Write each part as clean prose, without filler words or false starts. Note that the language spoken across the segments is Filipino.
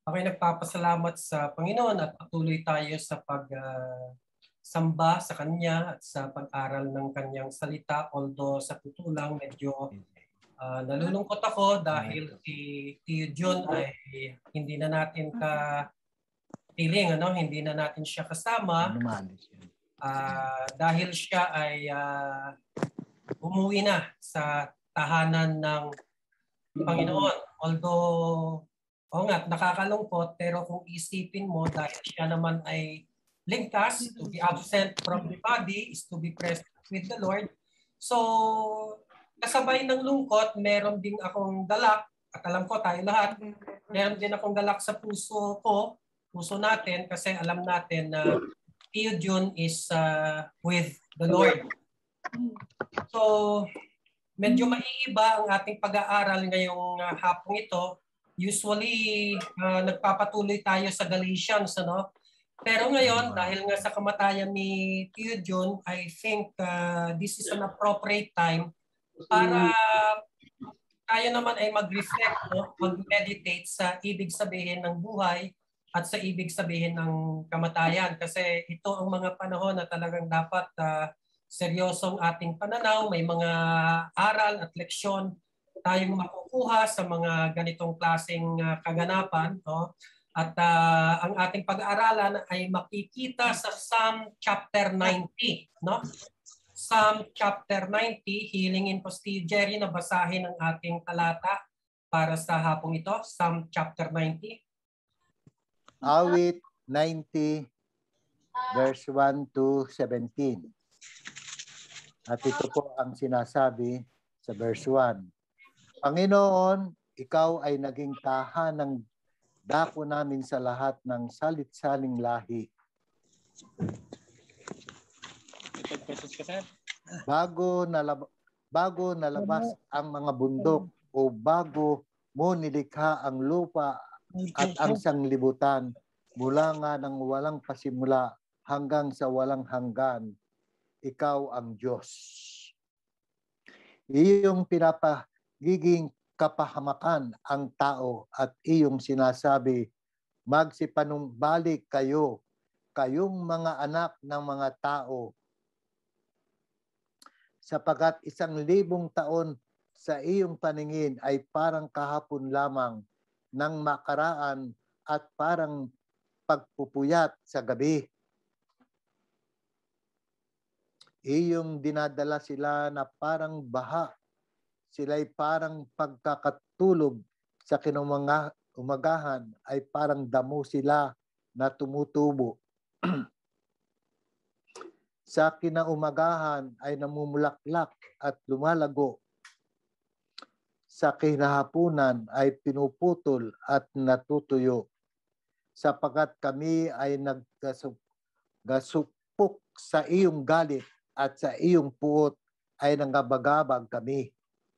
Ako'y nagpapasalamat sa Panginoon at patuloy tayo sa samba sa Kanya at sa pag-aral ng Kanyang salita. Although sa totoo lang medyo nalulungkot ako dahil si Tio John ay hindi na natin ka-piling, hindi na natin siya kasama dahil siya ay umuwi na sa tahanan ng Panginoon. Although nakakalungkot, pero kung isipin mo, dahil siya naman ay ligtas, to be absent from the body is to be present with the Lord. So, kasabay ng lungkot, meron din akong galak, at alam ko tayo lahat, meron din akong galak sa puso natin, kasi alam natin na Tio Jun is with the Lord. So, medyo maiiba ang ating pag-aaral ngayong hapong ito. Usually, nagpapatuloy tayo sa Galatians, Pero ngayon, dahil nga sa kamatayan ni Tio John, I think this is an appropriate time para tayo naman ay mag-reflect, mag-meditate sa ibig sabihin ng buhay at sa ibig sabihin ng kamatayan. Kasi ito ang mga panahon na talagang dapat seryosong ating pananaw, may mga aral at leksyon tayong makukuha sa mga ganitong klaseng kaganapan. At ang ating pag-aaralan ay makikita sa Psalm chapter 90. Psalm chapter 90, hilingin po Steve Jerry na basahin ang ating talata para sa hapong ito. Psalm chapter 90. Awit 90, verse 1 to 17. At ito po ang sinasabi sa verse 1. Panginoon, ikaw ay naging tahanang dako namin sa lahat ng salit-saling lahi. Bago nalabas ang mga bundok o bago mo nilikha ang lupa at ang sanglibutan mula nga ng walang pasimula hanggang sa walang hanggan, ikaw ang Diyos. Iyong pinapagiging kapahamakan ang tao at iyong sinasabi, magsipanumbalik kayo, kayong mga anak ng mga tao, sapagat 1,000 taon sa iyong paningin ay parang kahapon lamang ng makaraan at parang pagpupuyat sa gabi. Iyong dinadala sila na parang baha. Sila'y parang pagkakatulog sa umagahan ay parang damo sila na tumutubo. Sa kinaumagahan ay namumulaklak at lumalago. Sa kinahapunan ay pinuputol at natutuyo. Sapagat kami ay naggasupok sa iyong galit at sa iyong puot ay nangabagabag kami.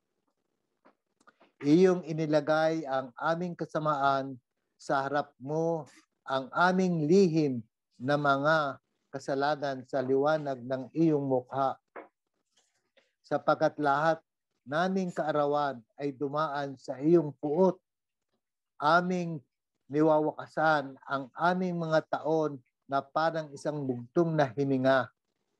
Iyong inilagay ang aming kasamaan sa harap mo, ang aming lihim na mga kasalanan sa liwanag ng iyong mukha. Sapagkat lahat naming kaarawan ay dumaan sa iyong puot, aming niwawakasan ang aming mga taon na parang isang bugtong na hininga.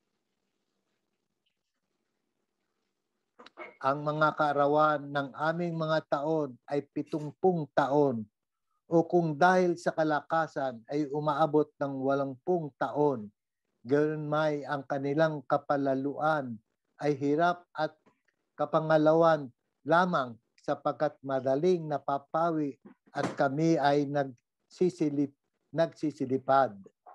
Ang mga kaarawan ng aming mga taon ay 70 taon, o kung dahil sa kalakasan ay umaabot ng 80 taon, gayon may ang kanilang kapalaluan ay hirap at kapangalawan lamang, sapagkat madaling napapawi at kami ay nagsisilipad.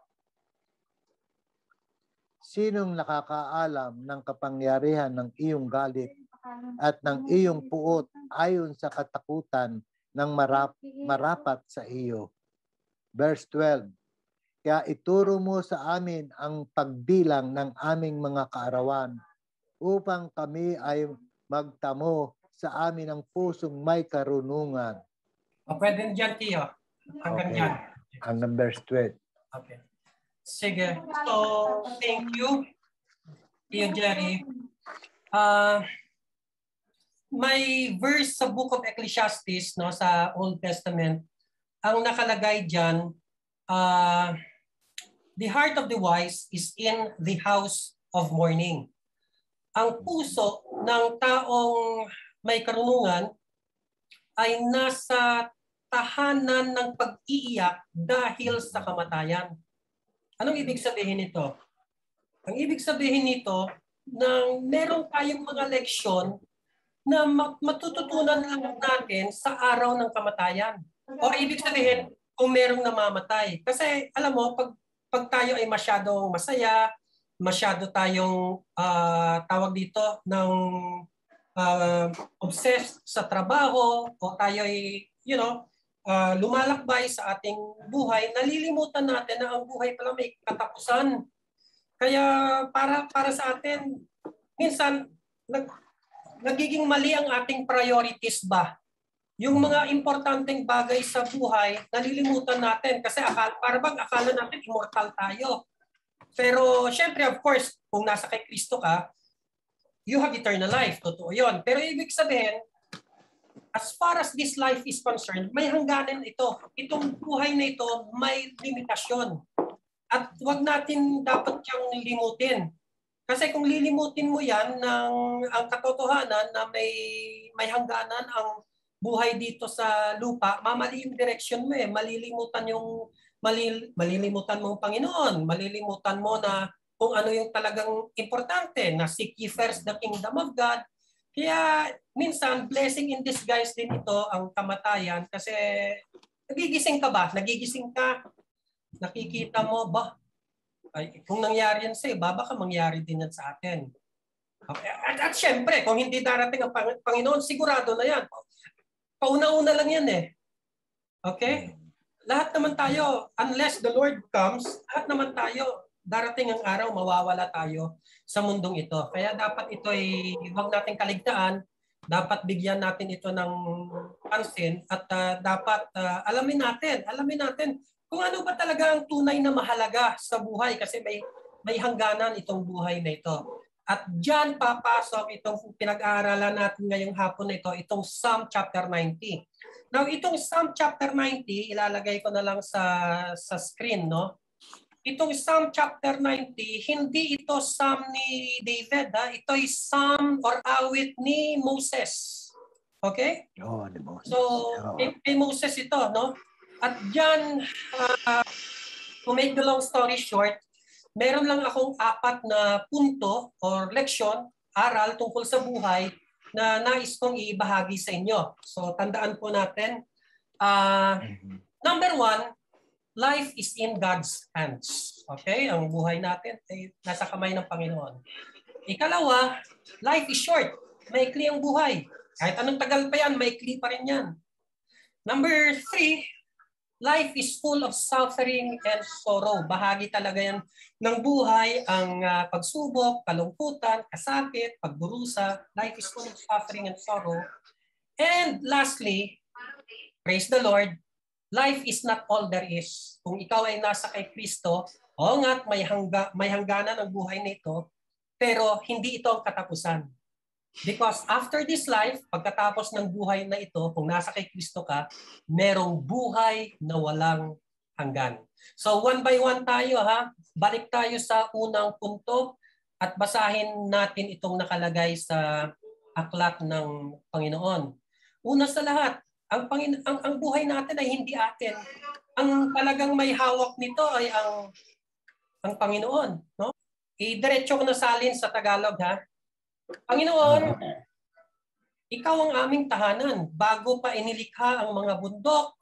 Sinong nakakaalam ng kapangyarihan ng iyong galit at ng iyong puot ayon sa katakutan ng marapat sa iyo? Verse 12. Kaya ituro mo sa amin ang pagbilang ng aming mga kaarawan upang kami ay magtamo sa amin ang pusong may karunungan. O pwede dyan, Tio. Hanggang dyan. Hanggang verse 12. Okay. Sige. So, thank you, Tio Jerry. May verse sa Book of Ecclesiastes, sa Old Testament, ang nakalagay dyan, the heart of the wise is in the house of mourning. Ang puso ng taong may karunungan ay nasa tahanan ng pag-iiyak dahil sa kamatayan. Anong ibig sabihin nito? Ang ibig sabihin nito, na meron tayong mga leksyon na matututunan lang natin sa araw ng kamatayan. O ibig sabihin, kung merong namamatay. Kasi alam mo, pag tayo ay masyadong masaya, masyado tayong tawag dito ng obsessed sa trabaho, o tayo ay, lumalakbay sa ating buhay, nalilimutan natin na ang buhay pala may katapusan. Kaya para sa atin, minsan nagiging mali ang ating priorities ba? Yung mga importanteng bagay sa buhay, nalilimutan natin kasi akala natin immortal tayo. Pero syempre, of course, kung nasa kay Kristo ka, you have eternal life. Totoo yun. Pero ibig sabihin, as far as this life is concerned, may hangganan ito. Itong buhay na ito, may limitasyon. At wag natin dapat siyang limutin. Kasi kung lilimutin mo yan ang katotohanan na may hangganan ang buhay dito sa lupa, mamali yung direction mo eh. Malilimutan mo ang Panginoon. Malilimutan mo na kung ano yung talagang importante, na seek ye first the kingdom of God. Kaya minsan, blessing in disguise din ito ang kamatayan kasi nagigising ka ba? Nagigising ka, nakikita mo ba? Ay, kung nangyari yan sa'yo, baka mangyari din yan sa atin. Okay. At syempre, kung hindi darating ang Panginoon, sigurado na yan. Pauna-una lang yan eh. Okay? Lahat naman tayo, unless the Lord comes, lahat naman tayo, darating ang araw, mawawala tayo sa mundong ito. Kaya dapat ito ay huwag nating kaligtaan, dapat bigyan natin ito ng pansin at dapat alamin natin kung ano ba talaga ang tunay na mahalaga sa buhay kasi may hangganan itong buhay na ito. At diyan papasok itong pinag-aaralan natin ngayong hapon na ito, itong Psalm chapter 90. Now, itong Psalm chapter 90, ilalagay ko na lang sa screen, no? Itong Psalm chapter 90, hindi ito Psalm ni David, ha? Ito ay Psalm or awit ni Moses. Okay? Oh, ni Moses. So, kay Moses ito, no? At diyan, to make the long story short, meron lang akong 4 na punto or leksyon, aral tungkol sa buhay na nais kong ibahagi sa inyo. So, tandaan po natin. Number 1, life is in God's hands. Okay? Ang buhay natin ay nasa kamay ng Panginoon. Ikalawa, life is short. Maikli ang buhay. Kahit anong tagal pa yan, maikli pa rin yan. Number 3, life is full of suffering and sorrow. Bahagi talaga yan ng buhay, ang pagsubok, kalungkutan, kasakit, pagdurusa. Life is full of suffering and sorrow. And lastly, praise the Lord, life is not all there is. Kung ikaw ay nasa kay Kristo, oo nga't may hangganan ang buhay nito, pero hindi ito ang katapusan. Because after this life, pagkatapos ng buhay na ito, kung nasa kay Kristo ka, merong buhay na walang hanggan. So one by one tayo ha. Balik tayo sa unang punto at basahin natin itong nakalagay sa aklat ng Panginoon. Una sa lahat, ang buhay natin ay hindi atin. Ang talagang may hawak nito ay ang Panginoon, no? Diretso ko na salin sa Tagalog ha. Panginoon, ikaw ang aming tahanan. Bago pa inilikha ang mga bundok,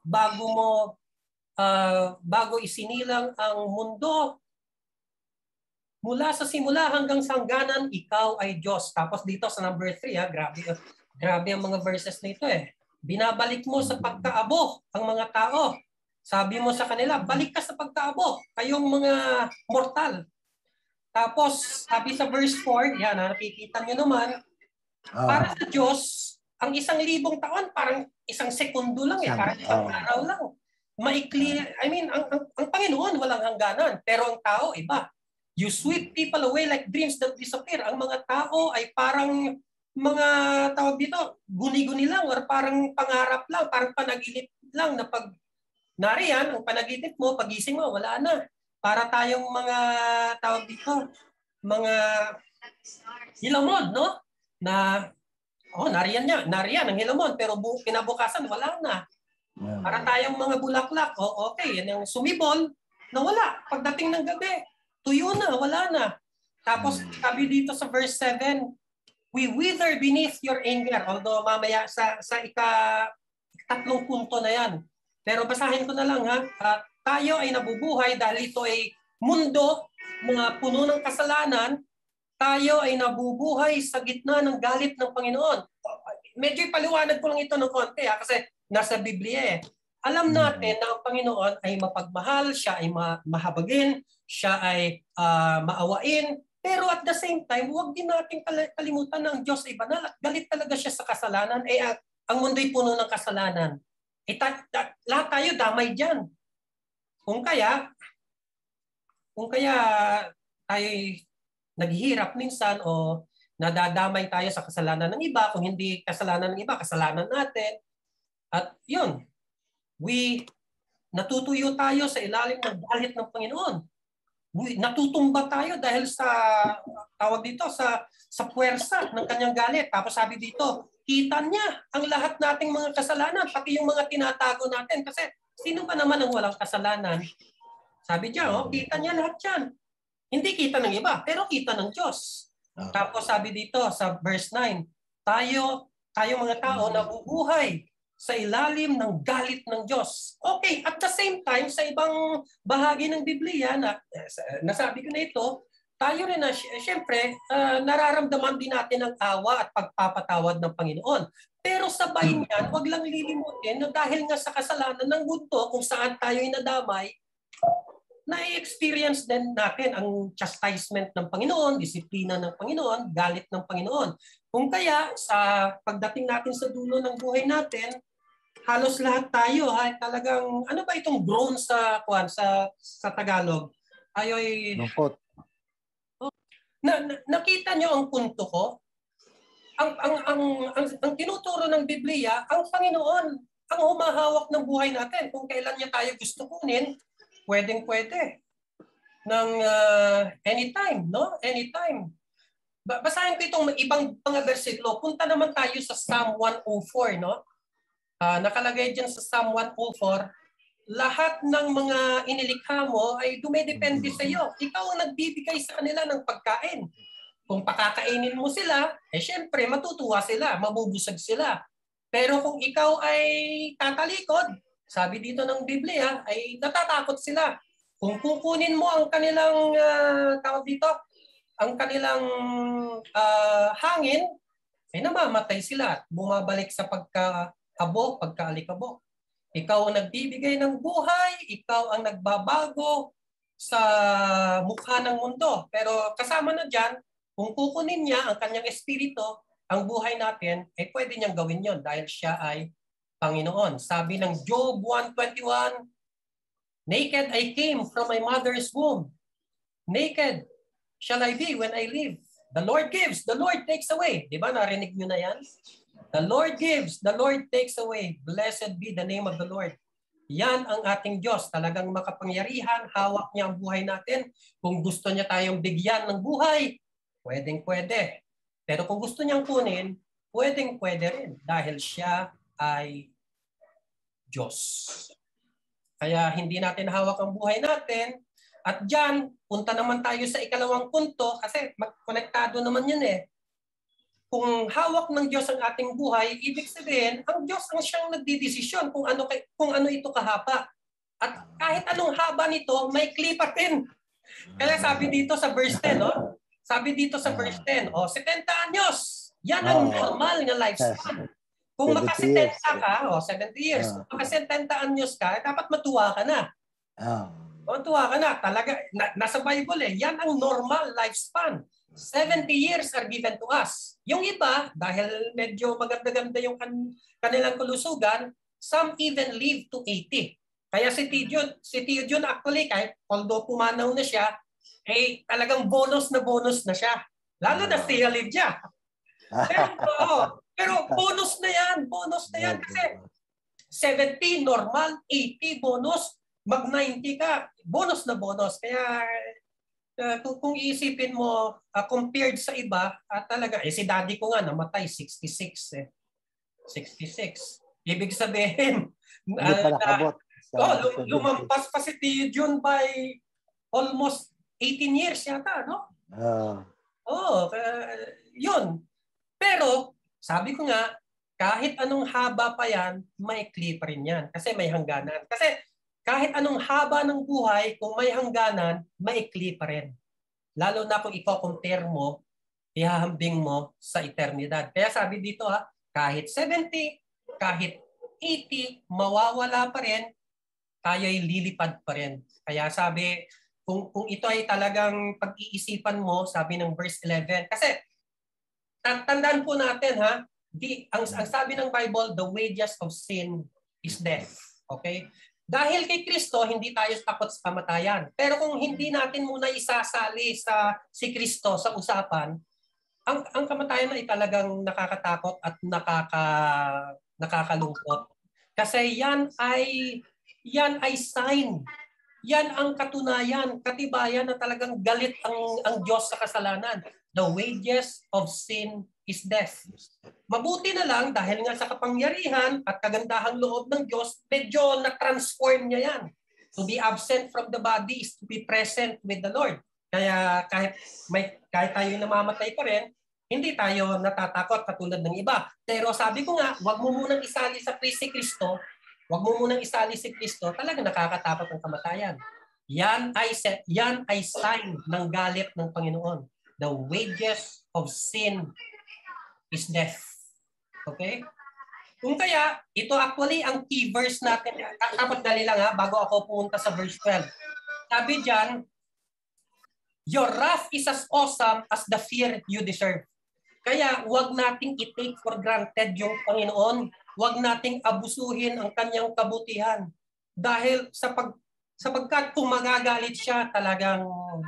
bago isinilang ang mundo, mula sa simula hanggang sa hangganan, ikaw ay Diyos. Tapos dito sa number 3, grabe ang mga verses na ito eh. Binabalik mo sa pagkaabo ang mga tao. Sabi mo sa kanila, balik ka sa pagkaabo, kayong mga mortal. Tapos, sabi sa verse 4, yan, nakikita nyo naman, para sa Diyos, ang 1,000 taon, parang 1 segundo lang eh, parang 1 araw lang. Maikli, ang Panginoon walang hangganan, pero ang tao iba. You sweep people away like dreams that disappear. Ang mga tao ay parang mga tawag dito, guni-guni lang or parang pangarap lang, parang panaginip lang na nariyan, ang panaginip mo, pagising mo, wala na. Para tayong mga tawag dito, mga hilamon, no? Na, nariyan ang hilamon, pero kinabukasan, wala na. Para tayong mga bulaklak, okay, yan yung sumibol, nawala. Pagdating ng gabi, tuyo na, wala na. Tapos sabi dito sa verse 7, we wither beneath your anger. Although mamaya sa tatlong punto na yan. Pero basahin ko na lang ha. Tayo ay nabubuhay dahil ito ay mundo, mga puno ng kasalanan. Tayo ay nabubuhay sa gitna ng galit ng Panginoon. Medyo ipaliwanag ko lang ito ng konti kasi nasa Biblia eh. Alam natin na ang Panginoon ay mapagmahal, siya ay mahabagin, siya ay maawain, pero at the same time, huwag din natin kalimutan na ang Diyos ay banal at galit talaga siya sa kasalanan. Ang mundo'y puno ng kasalanan. Lahat tayo damay dyan. Kung kaya tayo naghihirap minsan o nadadamay tayo sa kasalanan ng iba, kung hindi kasalanan ng iba, kasalanan natin. At yun, natutuyo tayo sa ilalim ng galit ng Panginoon. Natutumba tayo dahil sa tawag dito sa puwersa ng kanyang galit. Tapos sabi dito, kita niya ang lahat nating mga kasalanan, pati yung mga tinatago natin. Kasi sino ba naman ang walang kasalanan? Sabi niya, kita niya lahat yan. Hindi kita ng iba, pero kita ng Diyos. Tapos sabi dito sa verse 9, tayo mga tao nabubuhay sa ilalim ng galit ng Diyos. Okay, at the same time, sa ibang bahagi ng Biblia, nasabi ko na ito, tayo rin na, syempre, nararamdaman din natin ang awa at pagpapatawad ng Panginoon. Pero sabay niyan, huwag lang lilimutin na dahil nga sa kasalanan ng mundo, kung saan tayo nadamay, na-experience din natin ang chastisement ng Panginoon, disiplina ng Panginoon, galit ng Panginoon. Kung kaya, sa pagdating natin sa dulo ng buhay natin, halos lahat tayo ay talagang ano ba itong groan sa Tagalog? Ayoy lungkot. Nakita niyo ang punto ko? Ang tinuturo ng Biblia, ang Panginoon ang humahawak ng buhay natin. Kung kailan niya tayo gusto kunin, pwedeng-pwede. Anytime, no? Anytime. Basahin ko itong ibang mga bersikulo. Punta naman tayo sa Psalm 104, no? Nakalagay dyan sa Psalm 104, lahat ng mga inilikha mo ay dumedepende sa iyo. Ikaw ang nagbibigay sa kanila ng pagkain. Kung pakakainin mo sila, syempre matutuwa sila, mabubusag sila. Pero kung ikaw ay tatalikod, sabi dito ng Biblia, ay natatakot sila. Kung kukunin mo ang kanilang, ang kanilang hangin, ay namamatay sila at bumabalik sa pagkaalikabok. Ikaw ang nagbibigay ng buhay, ikaw ang nagbabago sa mukha ng mundo. Pero kasama na dyan, kung kukunin niya ang kanyang espiritu, ang buhay natin, pwede niyang gawin yon dahil siya ay Panginoon. Sabi ng Job 1:21, naked I came from my mother's womb. Naked shall I be when I live. The Lord gives, the Lord takes away. Di ba? Narinig niyo na yan? The Lord gives, the Lord takes away. Blessed be the name of the Lord. Yan ang ating Diyos. Talagang makapangyarihan, hawak niya ang buhay natin. Kung gusto niya tayong bigyan ng buhay, pwedeng-pwede. Pero kung gusto niyang kunin, pwedeng-pwede rin. Dahil siya ay Diyos. Kaya hindi natin hawak ang buhay natin. At dyan, punta naman tayo sa ikalawang punto kasi magkonektado naman yun eh. Kung hawak ng Diyos ang ating buhay, ibig sabihin, ang Diyos ang siyang nagdidesisyon kung ano ito kahaba. At kahit anong haba nito, may klipa din. Kaya sabi dito sa verse 10, no? Sabi dito sa verse 10, 70 anyos. Yan ang normal na lifespan. Kung maka-70 ka, 70 years, kung maka-70 anyos ka, dapat matuwa ka na. Matuwa ka na. Talaga, nasa Bible yan ang normal lifespan. 70 years are given to us. Yung iba, dahil medyo maganda-ganda yung kanilang kulusugan, some even live to 80. Kaya si Tio Jun actually, kahit although pumanaw na siya, talagang bonus na siya. Lalo na still live siya. Pero bonus na yan kasi 70, normal. 80, bonus. Mag-90 ka, bonus na bonus. Kaya kung iisipin mo, compared sa iba, talaga, si daddy ko nga namatay, 66 eh. 66. Ibig sabihin, Hindi pa nakabot. Lumampas pa si Tio Jun by almost 18 years yata, no? Yun. Pero, sabi ko nga, kahit anong haba pa yan, maikli pa rin yan. Kasi may hangganan. Kasi kahit anong haba ng buhay, kung may hangganan, maikli pa rin. Lalo na kung i-compare mo, ihahambing mo sa eternidad. Kaya sabi dito kahit 70, kahit 80, mawawala pa rin, tayo'y lilipad pa rin. Kaya sabi, kung ito ay talagang pag-iisipan mo, sabi ng verse 11, kasi tandaan po natin ang sabi ng Bible, the wages of sin is death. Okay? Dahil kay Kristo, hindi tayo takot sa kamatayan. Pero kung hindi natin muna isasali si Kristo sa usapan, ang kamatayan ay talagang nakakatakot at nakakalungkot. Kasi yan ay sign. Yan ang katunayan, katibayan na talagang galit ang Diyos sa kasalanan. The wages of sin is death. Mabuti na lang dahil nga sa kapangyarihan at kagandahang loob ng Diyos, medyo na-transform niya yan. To be absent from the body is to be present with the Lord. Kaya kahit tayo namamatay pa rin, hindi tayo natatakot katulad ng iba. Pero sabi ko nga, wag mo munang isali sa si Kristo, talaga nakakatakot ang kamatayan. Yan ay sign ng galit ng Panginoon. The wages of sin is death. Okay? Kung kaya, ito actually ang key verse natin. Dapat dali lang bago ako pumunta sa verse 12. Sabi diyan, your wrath is as awesome as the fear you deserve. Kaya wag nating i-take for granted yung Panginoon. Wag nating abusuhin ang kanyang kabutihan. Dahil sapagkat kung magagalit siya, talagang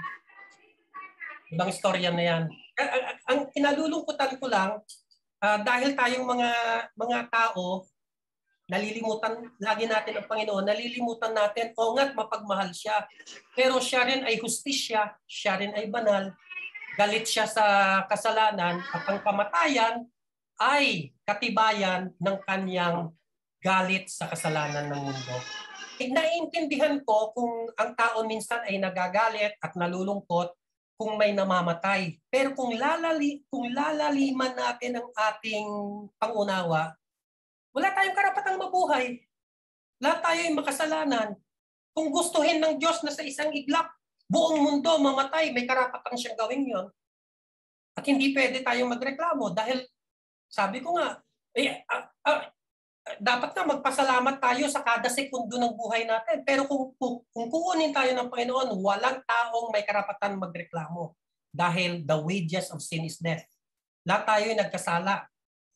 ibang istorya na yan. Ang kinalulungkutan ko lang, dahil tayong mga tao, nalilimutan lagi natin ang Panginoon, nalilimutan natin, nga't mapagmahal siya. Pero siya rin ay hustisya, siya rin ay banal, galit siya sa kasalanan, at ang kamatayan ay katibayan ng kanyang galit sa kasalanan ng mundo. Naiintindihan ko kung ang tao minsan ay nagagalit at nalulungkot kung may namamatay. Pero kung lalaliman natin ang ating pangunawa, wala tayong karapatang mabuhay. Lahat tayo ay makasalanan. Kung gustuhin ng Diyos na sa isang iglap, buong mundo mamatay, may karapatang siyang gawin yon. At hindi pwede tayong magreklamo dahil sabi ko nga, dapat na magpasalamat tayo sa kada sekundo ng buhay natin. Pero kung kukunin tayo ng Panginoon, walang taong may karapatan magreklamo. Dahil the wages of sin is death. Lahat tayo ay nagkasala.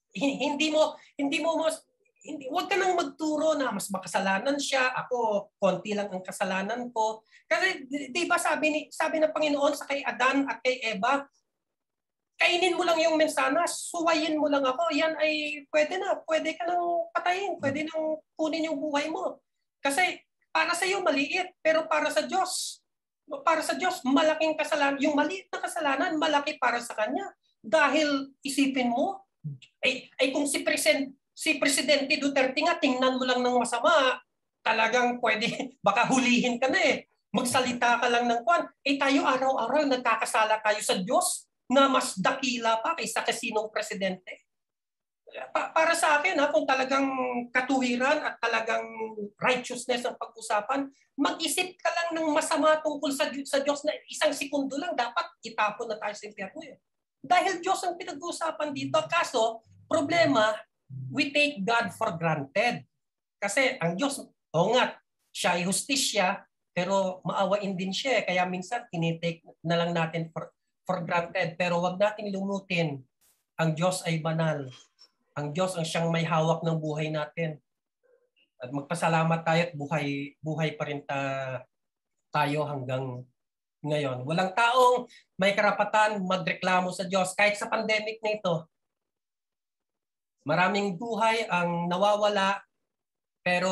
Huwag ka nang magturo na mas makasalanan siya, ako, konti lang ang kasalanan ko. Kasi di ba sabi ng Panginoon sa kay Adan at kay Eva, kainin mo lang yung mensanas, suwayin mo lang ako, yan ay pwede ka nang patayin, pwede nang kunin yung buhay mo. Kasi para sa iyo maliit, pero para sa Diyos malaking kasalanan. Yung maliit na kasalanan, malaki para sa Kanya. Dahil isipin mo, ay kung si Presidente Duterte nga, tingnan mo lang ng masama, talagang pwede, baka hulihin ka na magsalita ka lang ng kwan. Tayo araw-araw nagkakasala tayo sa Diyos na mas dakila pa kaysa kasinong presidente. Para sa akin, kung talagang katuwiran at talagang righteousness ang pag-usapan, mag-isip ka lang ng masama tungkol sa Diyos na isang segundo lang, dapat itapon na tayo sa impyerno. Dahil Diyos ang pinag-uusapan dito. Kaso, problema, we take God for granted. Kasi ang Diyos, siya ay hustisya, pero maawain din siya. Kaya minsan, tinitake na lang natin for granted. Pero wag natin lumutin. Ang Diyos ay banal. Ang Diyos ang siyang may hawak ng buhay natin. At magpasalamat tayo at buhay pa rin tayo hanggang ngayon. Walang taong may karapatan magreklamo sa Diyos. Kahit sa pandemic na ito, maraming buhay ang nawawala, Pero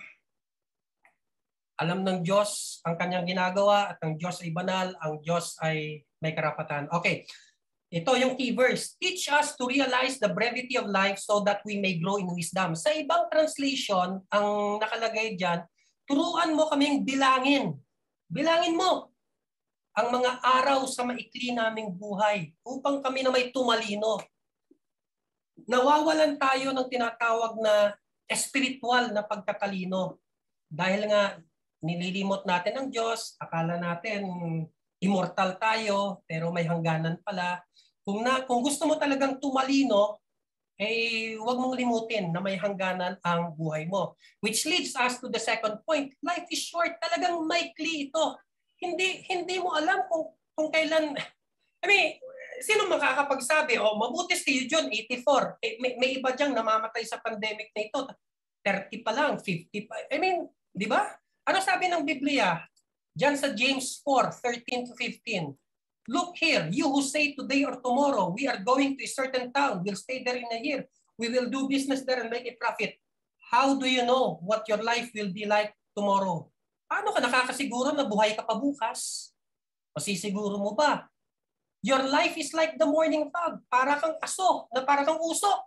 alam ng Diyos ang kanyang ginagawa at ang Diyos ay banal, ang Diyos ay may karapatan. Okay, ito yung key verse. Teach us to realize the brevity of life so that we may grow in wisdom. Sa ibang translation, ang nakalagay dyan, turuan mo kaming bilangin. Bilangin mo ang mga araw sa maikli naming buhay upang kami na may tumalino. Nawawalan tayo ng tinatawag na espiritual na pagkatalino. Dahil nga nililimot natin ang Diyos, akala natin immortal tayo, pero may hangganan pala. Kung gusto mo talagang tumalino, huwag mong limutin na may hangganan ang buhay mo. Which leads us to the second point. Life is short. Talagang maikli ito. Hindi mo alam kung kailan. I mean, sino makakapagsabi, mabuti si John, 84. May iba diyang namamatay sa pandemic na ito. 30 pa lang, 50 pa. I mean, di ba? Ano sabi ng Biblia? Diyan sa James 4:13 to 15. Look here, you who say today or tomorrow, we are going to a certain town, we'll stay there in a year, we will do business there and make a profit. How do you know what your life will be like tomorrow? Paano ka nakakasiguro na buhay ka pa bukas? Masisiguro mo ba? Your life is like the morning fog, para kang aso, na para kang usok.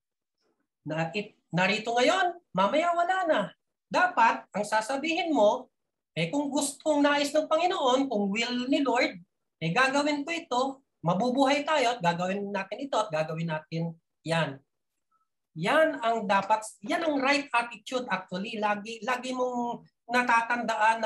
Narito ngayon, mamaya wala na. Dapat, ang sasabihin mo, kung gustong nais ng Panginoon, kung will ni Lord, gagawin ko ito, mabubuhay tayo at gagawin natin ito at gagawin natin yan. Yan ang dapat, yan ang right attitude actually. Lagi mong natatandaan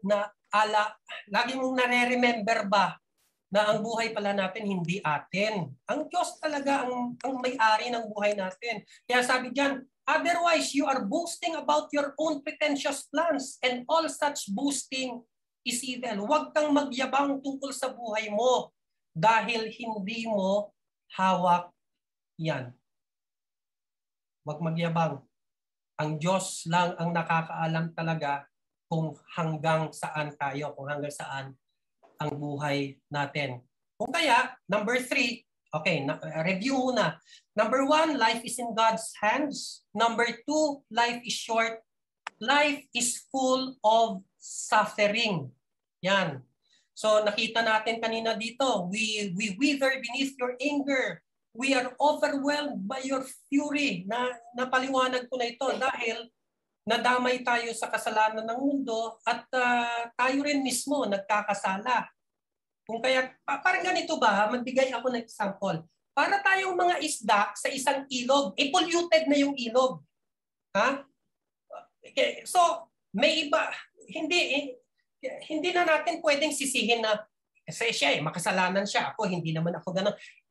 lagi mong nare-remember ba na ang buhay pala natin hindi atin. Ang Diyos talaga ang may-ari ng buhay natin. Kaya sabi diyan, otherwise you are boasting about your own pretentious plans and all such boasting is evil. Huwag kang magyabang tungkol sa buhay mo dahil hindi mo hawak yan. Huwag magyabang. Ang Diyos lang ang nakakaalam talaga kung hanggang saan tayo, kung hanggang saan ang buhay natin. Kung kaya, number 3, okay, review muna. Number 1, life is in God's hands. Number 2, life is short. Life is full of suffering. Yan. So nakita natin kanina dito, we wither beneath your anger. We are overwhelmed by your fury. Napaliwanag ko na ito dahil nadamay tayo sa kasalanan ng mundo at tayo rin mismo nagkakasala. Kung kaya, parang ganito ba, magbigay ako ng example. Para tayong mga isda sa isang ilog, polluted na yung ilog. Ha? Okay. So, may iba, hindi na natin pwedeng sisihin na kasi siya makasalanan siya. Ako, hindi naman ako gano'n.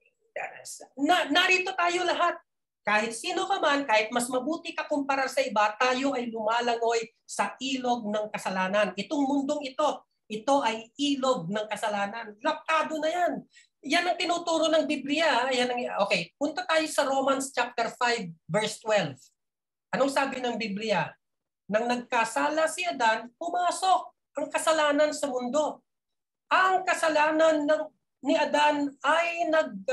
Narito tayo lahat. Kahit sino ka man, kahit mas mabuti ka kumpara sa iba, tayo ay lumalangoy sa ilog ng kasalanan. Itong mundong ito ay ilog ng kasalanan. Laptado na yan. Yan ang tinuturo ng Biblia. Okay, punta tayo sa Romans chapter 5, verse 12. Anong sabi ng Biblia? Nang nagkasala si Adan, pumasok ang kasalanan sa mundo. Ang kasalanan ni Adan ay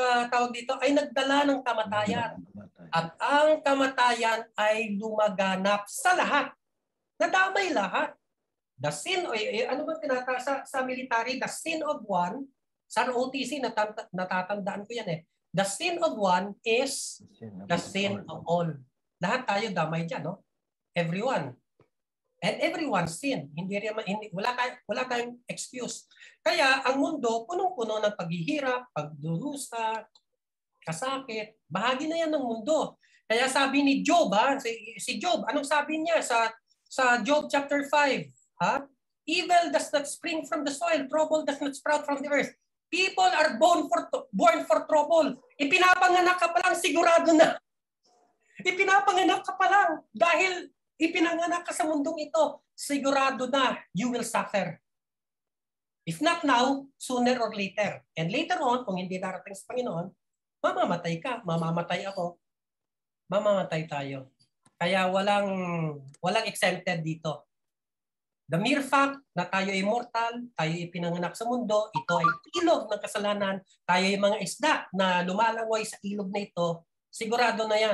nagdala ng kamatayan. At ang kamatayan ay lumaganap sa lahat. Nadamay lahat. The sin, ano ba tinatasa sa military? The sin of one, sa ROTC, natatandaan ko yan eh. The sin of one is the sin of all. Lahat tayo damay dyan, no? Everyone. And everyone sin. Wala tayong excuse. Kaya ang mundo, punong-puno ng paghihirap, pagdurusa, kasakit. Bahagi na yan ng mundo. Kaya sabi ni Job, si Job, anong sabi niya sa Job chapter 5? Evil does not spring from the soil, trouble does not sprout from the earth. People are born for trouble. Ipinapanganak ka pa lang, sigurado na. Ipinapanganak ka pa lang dahil ipinanganak ka sa mundong ito, sigurado na you will suffer. If not now, sooner or later. And later on, kung hindi darating sa Panginoon, mamamatay ka, mamamatay ako, mamamatay tayo. Kaya walang exempted dito. The mere fact na tayo ay immortal, tayo ay pinanganak sa mundo, ito ay ilog ng kasalanan, tayo ay mga isda na lumalangoy sa ilog na ito, sigurado na yan.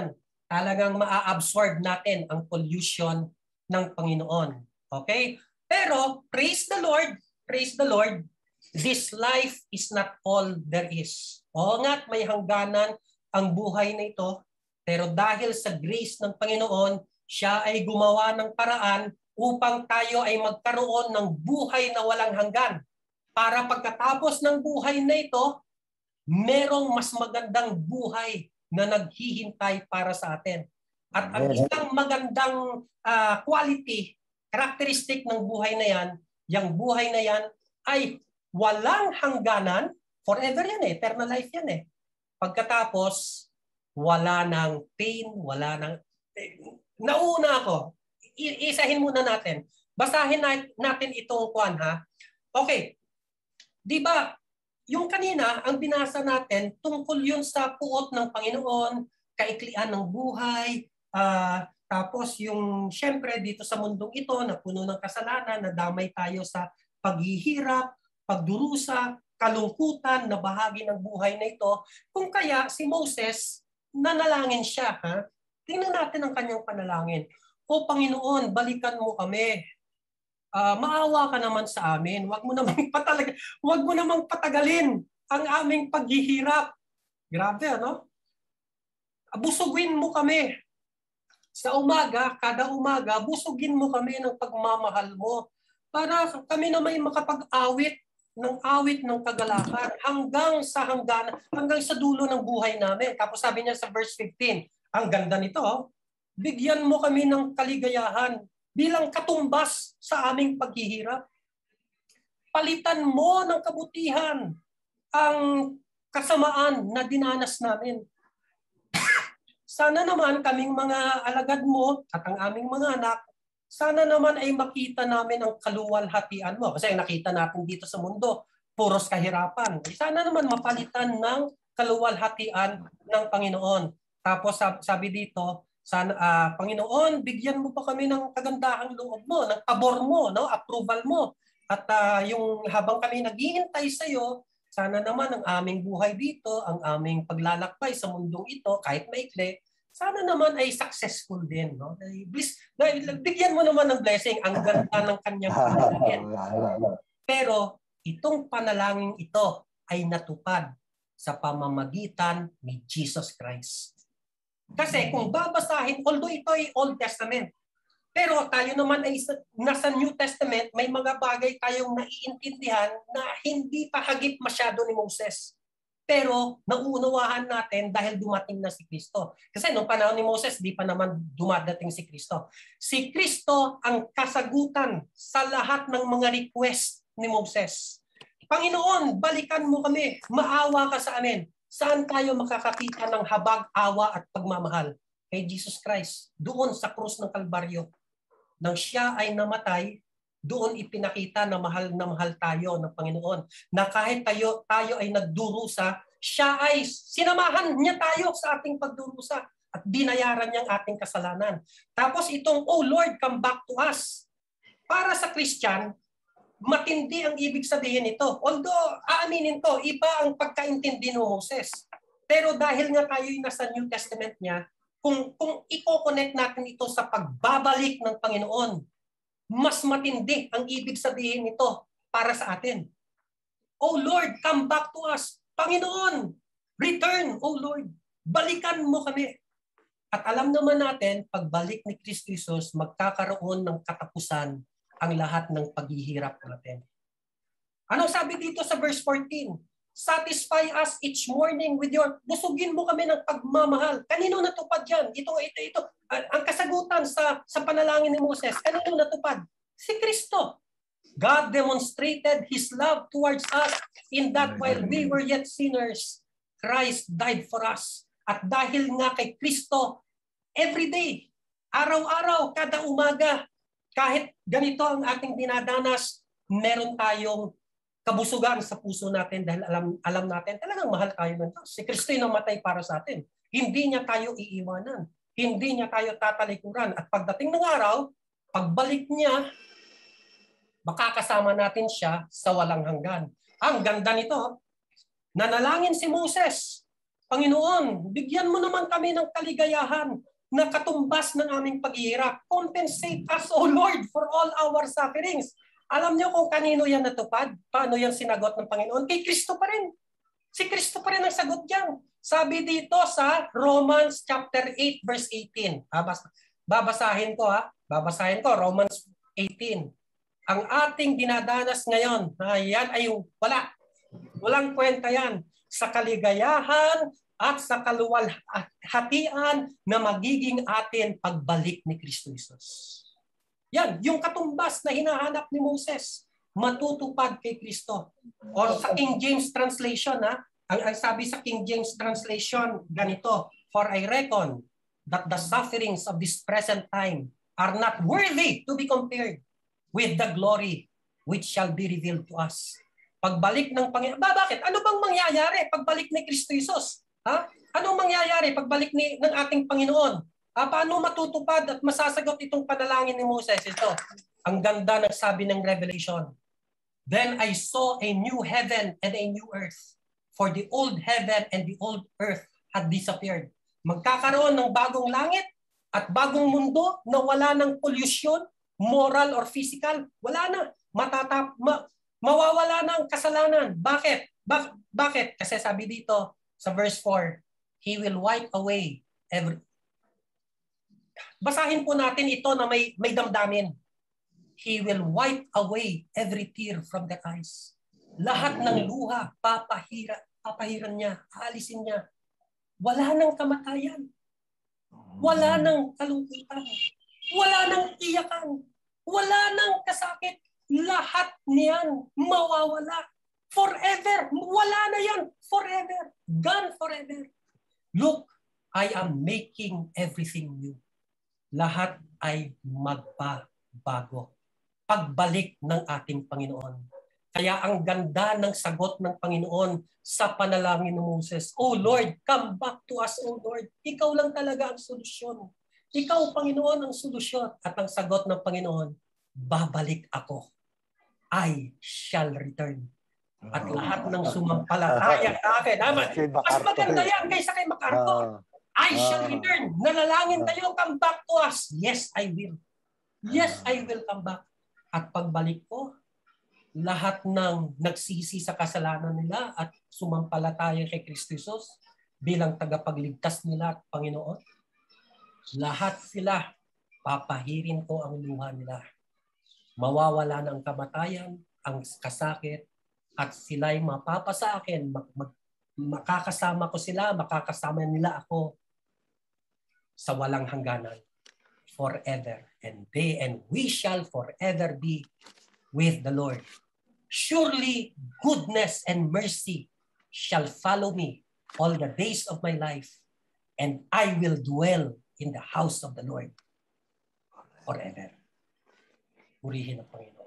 talagang maa-absorb natin ang pollution ng Panginoon. Okay? Pero, praise the Lord, this life is not all there is. Oo nga't may hangganan ang buhay na ito, pero dahil sa grace ng Panginoon, siya ay gumawa ng paraan upang tayo ay magkaroon ng buhay na walang hanggan. Para pagkatapos ng buhay na ito, merong mas magandang buhay na naghihintay para sa atin. At ang isang magandang quality, characteristic ng buhay na yan, yung buhay na yan ay walang hangganan, forever yan eternal life yan Pagkatapos, wala ng pain, wala ng... Nauna ako. Isahin muna natin. Basahin natin itong kwan ha. Okay. Di ba, yung kanina, ang binasa natin, tungkol yun sa puot ng Panginoon, kaiklian ng buhay, tapos yung, syempre, dito sa mundong ito, na puno ng kasalanan, nadamay tayo sa paghihirap, pagdurusa, kalungkutan na bahagi ng buhay na ito. Kung kaya, si Moses, nanalangin siya. Ha? Tingnan natin ang kanyang panalangin. O Panginoon, balikan mo kami. Maawa ka naman sa amin. Huwag mo namang patagalin ang aming paghihirap. Grabe, ano? Busugin mo kami. Sa umaga, kada umaga, busugin mo kami ng pagmamahal mo para kami na may makapag-awit ng kagalakan hanggang sa dulo ng buhay namin. Tapos sabi niya sa verse 15, ang ganda nito, bigyan mo kami ng kaligayahan bilang katumbas sa aming paghihirap. Palitan mo ng kabutihan ang kasamaan na dinanas namin. Sana naman kaming mga alagad mo at ang aming mga anak, sana naman ay makita namin ang kaluwalhatian mo. Kasi nakita natin dito sa mundo, puros kahirapan. Sana naman mapalitan ng kaluwalhatian ng Panginoon. Tapos sabi dito, sana, Panginoon, bigyan mo pa kami ng kagandahang loob mo, ng pabor mo, no? Approval mo. At yung habang kami naghihintay sa iyo, sana naman ang aming buhay dito, ang aming paglalakbay sa mundong ito, kahit maikli, sana naman ay successful din. No? Bigyan mo naman ng blessing. Ang ganda ng kanyang panalangin. Pero itong panalangin ito ay natupad sa pamamagitan ni Jesus Christ. Kasi kung babasahin, although ito ay Old Testament, pero tayo naman ay nasa New Testament, may mga bagay tayong naiintindihan na hindi pa hagip masyado ni Moses. Pero nauunawahan natin dahil dumating na si Kristo. Kasi noong panahon ni Moses, di pa naman dumadating si Kristo. Si Kristo ang kasagutan sa lahat ng mga request ni Moses. Panginoon, balikan mo kami. Maawa ka sa amin. Saan tayo makakakita ng habag, awa at pagmamahal? Kay Jesus Christ. Doon sa krus ng Kalbaryo. Nang siya ay namatay, doon ipinakita na mahal tayo ng Panginoon. Na kahit tayo ay nagdurusa, siya ay sinamahan niya tayo sa ating pagdurusa at binayaran niya ang ating kasalanan. Tapos itong, oh Lord, come back to us. Para sa Christian, matindi ang ibig sabihin nito. Although, aaminin ko, iba ang pagkaintindi ni Moses. Pero dahil nga tayo yung nasa New Testament niya, kung i-connect natin ito sa pagbabalik ng Panginoon, mas matindi ang ibig sabihin nito para sa atin. Oh Lord, come back to us. Panginoon, return, oh Lord. Balikan mo kami. At alam naman natin, pagbalik ni Kristo Jesus, magkakaroon ng katapusan ang lahat ng paghihirap natin. Ano sabi dito sa verse 14? Satisfy us each morning with your... Busugin mo kami ng pagmamahal. Kanino natupad yan? Ito. Ang kasagutan sa panalangin ni Moses, kanino natupad? Si Kristo. God demonstrated His love towards us in that while we were yet sinners, Christ died for us. At dahil nga kay Kristo, every day, araw-araw, kada umaga, kahit ganito ang ating dinadanas, meron tayong kabusugan sa puso natin dahil alam natin talagang mahal tayo ng Diyos. Si Kristo ay namatay para sa atin. Hindi niya tayo iiwanan. Hindi niya tayo tatalikuran. At pagdating ng araw, pagbalik niya, makakasama natin siya sa walang hanggan. Ang ganda nito, nanalangin si Moses, Panginoon, bigyan mo naman kami ng kaligayahan na katumbas ng aming paghihirap. Compensate us, O Lord, for all our sufferings. Alam niyo kung kanino yan natupad? Paano yan sinagot ng Panginoon? Kay Kristo pa rin. Si Kristo pa rin ang sagot diyan. Sabi dito sa Romans chapter 8 verse 18. Babasahin ko Babasahin ko Romans 18. Ang ating dinadanas ngayon, yan ay wala. Walang kwenta yan. Sa kaligayahan at sa kaluwalhatian na magiging atin pagbalik ni Kristo Jesus. Yan, yung katumbas na hinahanap ni Moses, matutupad kay Kristo. O sa King James translation, ang sabi sa King James translation, ganito, for I reckon that the sufferings of this present time are not worthy to be compared with the glory which shall be revealed to us. Pagbalik ng Panginoon. Bakit? Ano bang mangyayari pagbalik ni Kristo Jesus? Anong mangyayari pagbalik ng ating Panginoon? Paano matutupad at masasagot itong panalangin ni Moses? Ito, ang ganda ng sabi ng Revelation. Then I saw a new heaven and a new earth, for the old heaven and the old earth had disappeared. Magkakaroon ng bagong langit at bagong mundo na wala ng pollution, moral or physical. Wala na. Mawawala na ang kasalanan. Bakit? Bakit? Kasi sabi dito sa verse 4, He will wipe away every... Basahin po natin ito na may damdamin. He will wipe away every tear from the eyes. Lahat ng luha, papahiran niya, aalisin niya. Wala nang kamatayan. Wala nang kalungkutan. Wala nang iyakan. Wala nang kasakit. Lahat niyan mawawala. Forever. Wala na yan. Forever. Gone forever. Look, I am making everything new. Lahat ay magbabago. Pagbalik ng ating Panginoon. Kaya ang ganda ng sagot ng Panginoon sa panalangin ni Moses. Oh Lord, come back to us, oh Lord. Ikaw lang talaga ang solusyon. Ikaw, Panginoon, ang solusyon. At ang sagot ng Panginoon, babalik ako. I shall return. At lahat ng sumampalataya sa akin. Mas maganda yan kaysa kay MacArthur. I shall return. Nalalangin kayo, come back to us. Yes, I will. Yes, I will come back. At pagbalik ko, lahat ng nagsisi sa kasalanan nila at sumampalataya kay Kristo Jesus bilang tagapagligtas nila at Panginoon, lahat sila, papahirin ko ang luha nila. Mawawala na ang kamatayan, ang kasakit, at sila'y mapapa sa akin. Makakasama ko sila, makakasama nila ako sa walang hangganan. Forever and we shall forever be with the Lord. Surely goodness and mercy shall follow me all the days of my life, and I will dwell in the house of the Lord forever. Purihin ang Panginoon.